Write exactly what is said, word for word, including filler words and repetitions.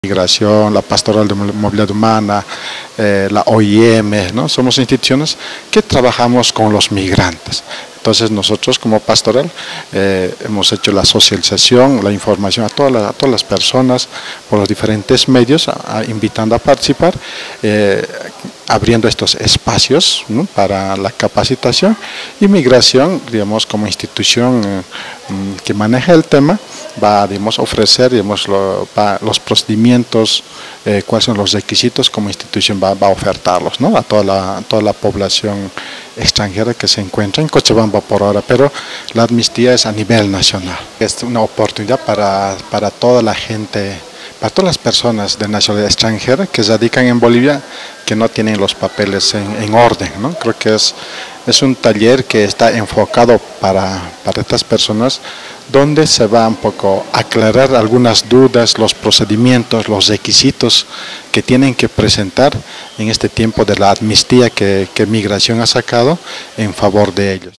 Migración, la Pastoral de Movilidad Humana, eh, la O I M, ¿no? Somos instituciones que trabajamos con los migrantes. Entonces nosotros como pastoral eh, hemos hecho la socialización, la información a, toda la, a todas las personas por los diferentes medios, a, a, invitando a participar, eh, abriendo estos espacios, ¿no?, para la capacitación y migración, digamos, como institución eh, que maneja el tema, va, digamos, a ofrecer, digamos, lo, va, los procedimientos, eh, cuáles son los requisitos como institución va, va a ofertarlos, ¿no?, a toda la, a toda la población extranjera que se encuentra en Cochabamba por ahora, pero la amnistía es a nivel nacional. Es una oportunidad para, para toda la gente, para todas las personas de nacionalidad extranjera que radican en Bolivia, que no tienen los papeles en, en orden, ¿no? Creo que es, es un taller que está enfocado para, para estas personas, donde se va un poco a aclarar algunas dudas, los procedimientos, los requisitos que tienen que presentar en este tiempo de la amnistía que, que Migración ha sacado en favor de ellos.